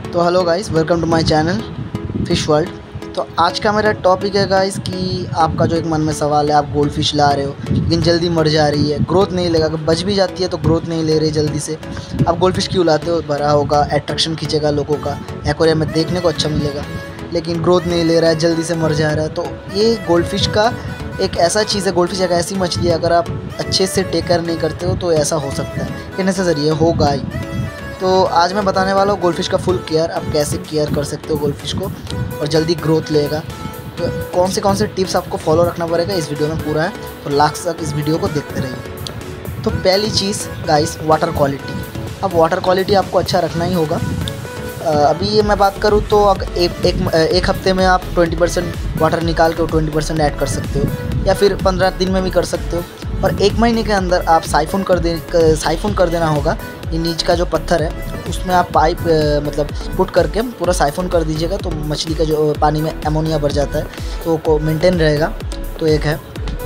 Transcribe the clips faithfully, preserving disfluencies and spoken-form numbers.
तो hello guys, welcome to my channel fish world. तो आज का मेरा टॉपिक है गाइस कि आपका जो एक मन में सवाल है, आप गोल्ड फिश ला रहे हो लेकिन जल्दी मर जा रही है, ग्रोथ नहीं लेगा, अगर बच भी जाती है तो ग्रोथ नहीं ले रही जल्दी से। आप गोल्ड फिश क्यों लाते हो? भरा होगा, अट्रैक्शन खींचेगा लोगों का, एक्वेरियम में देखने को अच्छा मिलेगा, लेकिन ग्रोथ नहीं ले रहा है, जल्दी से मर जा रहा है। तो ये गोल्ड फिश का एक ऐसा चीज़ है, गोल्ड फिश एक ऐसी मछली है, अगर आप अच्छे से टेक केयर नहीं करते हो तो ऐसा हो सकता है, ये नेसेसरी है, होगा ही। तो आज मैं बताने वाला हूँ गोल्ड फिश का फुल केयर, आप कैसे केयर कर सकते हो गोल्ड फिश को और जल्दी ग्रोथ लेगा। तो कौन से कौन से टिप्स आपको फॉलो रखना पड़ेगा इस वीडियो में पूरा है, तो लास्ट तक इस वीडियो को देखते रहिए। तो पहली चीज़ गाइस, वाटर क्वालिटी। अब वाटर क्वालिटी आपको अच्छा रखना ही होगा। अभी ये मैं बात करूँ तो अगर एक एक एक हफ्ते में आप ट्वेंटी परसेंट वाटर निकाल के ट्वेंटी परसेंट ऐड कर सकते हो, या फिर पंद्रह दिन में भी कर सकते हो। और एक महीने के अंदर आप साइफोन कर दे साइफोन कर देना होगा। ये नीच का जो पत्थर है उसमें आप पाइप मतलब पुट करके पूरा साइफोन कर दीजिएगा, तो मछली का जो पानी में अमोनिया बढ़ जाता है तो वो मेंटेन रहेगा। तो एक है,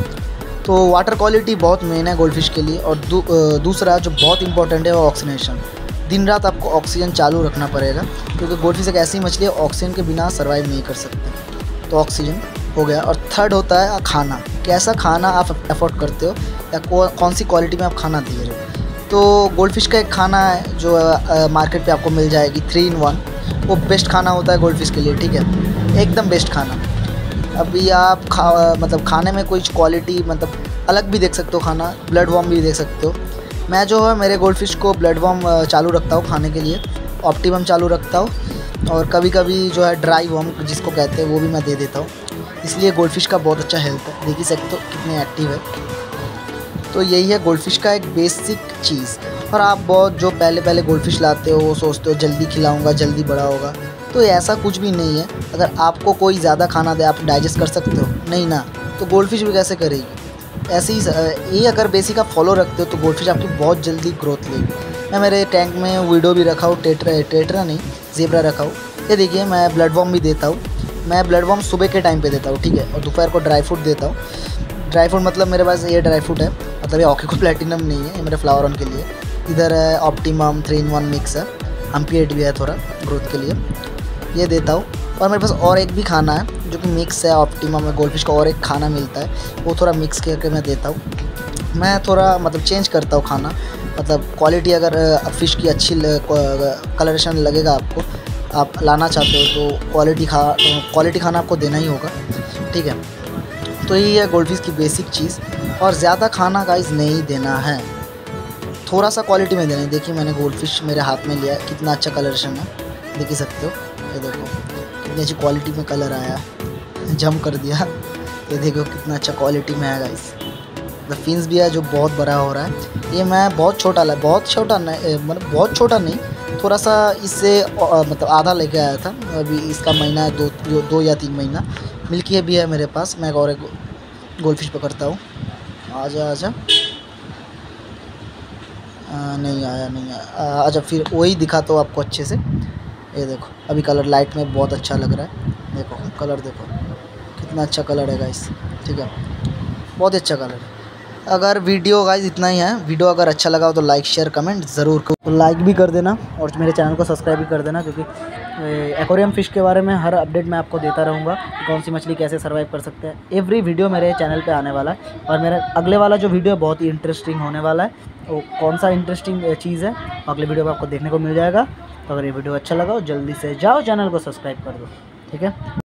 तो वाटर क्वालिटी बहुत मेन है गोल्ड फिश के लिए। और दू, दूसरा जो बहुत इंपॉर्टेंट है वो ऑक्सीजनेशन। दिन रात आपको ऑक्सीजन चालू रखना पड़ेगा, क्योंकि गोल्ड फिश एक ऐसी मछली है ऑक्सीजन के बिना सर्वाइव नहीं कर सकते। तो ऑक्सीजन हो गया। और थर्ड होता है खाना। कैसा खाना आप अफोर्ड करते हो, या कौन सी क्वालिटी में आप खाना दे रहे हो। तो गोल्ड फिश का एक खाना है जो आ, मार्केट पे आपको मिल जाएगी, थ्री इन वन। वो बेस्ट खाना होता है गोल्ड फिश के लिए, ठीक है, एकदम बेस्ट खाना। अभी आप खा मतलब खाने में कुछ क्वालिटी मतलब अलग भी देख सकते हो, खाना ब्लड वॉर्म भी देख सकते हो। मैं जो है मेरे गोल्ड फिश को ब्लड वॉर्म चालू रखता हूँ खाने के लिए, ऑप्टिमम चालू रखता हूँ, और कभी कभी जो है ड्राई वॉर्म जिसको कहते हैं वो भी मैं दे देता हूँ। इसलिए गोल्ड फिश का बहुत अच्छा हेल्थ है, देख ही सकते हो कितने एक्टिव है। तो यही है गोल्ड फिश का एक बेसिक चीज़। और आप बहुत जो पहले पहले गोल्ड फिश लाते हो वो सोचते हो जल्दी खिलाऊंगा जल्दी बड़ा होगा, तो ऐसा कुछ भी नहीं है। अगर आपको कोई ज़्यादा खाना दे, आप डाइजेस्ट कर सकते हो? नहीं ना, तो गोल्ड फिश भी कैसे करेगी? ऐसे ही ये अगर बेसिक आप फॉलो रखते हो तो गोल्ड फिश आपकी बहुत जल्दी ग्रोथ लेगी। मैं मेरे टैंक में वीडियो भी रखा हूँ, टेट्रा टेट्रा नहीं ज़ेब्रा रखा हूँ। ये देखिए, मैं ब्लड वॉर्म भी देता हूँ। मैं ब्लड वॉर्म सुबह के टाइम पे देता हूँ, ठीक है, और दोपहर को ड्राई फ्रूट देता हूँ। ड्राई फ्रूट मतलब मेरे पास ये ड्राई फ्रूट है, मतलब ये ऑकिको प्लेटिनम नहीं है, ये मेरे फ्लावर ऑन के लिए। इधर है optimum three in one mix है, एम्पिएट भी है थोड़ा ग्रोथ के लिए, ये देता हूँ। और मेरे पास और एक भी खाना है जो कि मिक्स है ऑप्टिमम में, गोल्ड फिश का और एक खाना मिलता है, वो थोड़ा मिक्स करके मैं देता हूँ। मैं थोड़ा मतलब चेंज करता हूँ खाना, मतलब क्वालिटी अगर फ़िश की अच्छी कलरेशन लगेगा आपको, आप लाना चाहते हो तो क्वालिटी खा क्वालिटी खाना आपको देना ही होगा, ठीक है। तो यही है गोल्ड फिश की बेसिक चीज़। और ज़्यादा खाना गाइस नहीं देना है, थोड़ा सा क्वालिटी में देना है। देखिए, मैंने गोल्ड फिश मेरे हाथ में लिया है, कितना अच्छा कलरेशन है, देख ही सकते हो। ये देखो कितनी अच्छी क्वालिटी में कलर आया, जम कर दिया। ये देखो कितना अच्छा क्वालिटी में है गाइस। द फिन्स भी है जो बहुत बड़ा हो रहा है। ये मैं बहुत छोटा ला बहुत छोटा नहीं, मतलब बहुत छोटा नहीं, थोड़ा सा इससे मतलब आधा लेके आया था। अभी इसका महीना है दो दो या तीन महीना। मिल्की है भी है मेरे पास। मैं और एक गोल्ड फिश पकड़ता हूँ। आजा आजा, आ, नहीं आया नहीं आया, आजा फिर वही दिखाता हूँ आपको अच्छे से। ये देखो अभी कलर लाइट में बहुत अच्छा लग रहा है, देखो कलर देखो कितना अच्छा कलर है गाइस, ठीक है, बहुत अच्छा कलर है। अगर वीडियो गाइस इतना ही है, वीडियो अगर अच्छा लगा हो तो लाइक शेयर कमेंट ज़रूर करो, तो लाइक भी कर देना और मेरे चैनल को सब्सक्राइब भी कर देना, क्योंकि एक्वेरियम फ़िश के बारे में हर अपडेट मैं आपको देता रहूँगा कि कौन सी मछली कैसे सर्वाइव कर सकते हैं। एवरी वीडियो मेरे चैनल पे आने वाला है। और मेरा अगले वाला जो वीडियो है बहुत ही इंटरेस्टिंग होने वाला है। तो कौन सा इंटरेस्टिंग चीज़ है अगले वीडियो में आपको देखने को मिल जाएगा। तो अगर ये वीडियो अच्छा लगा हो जल्दी से जाओ चैनल को सब्सक्राइब कर दो, ठीक है।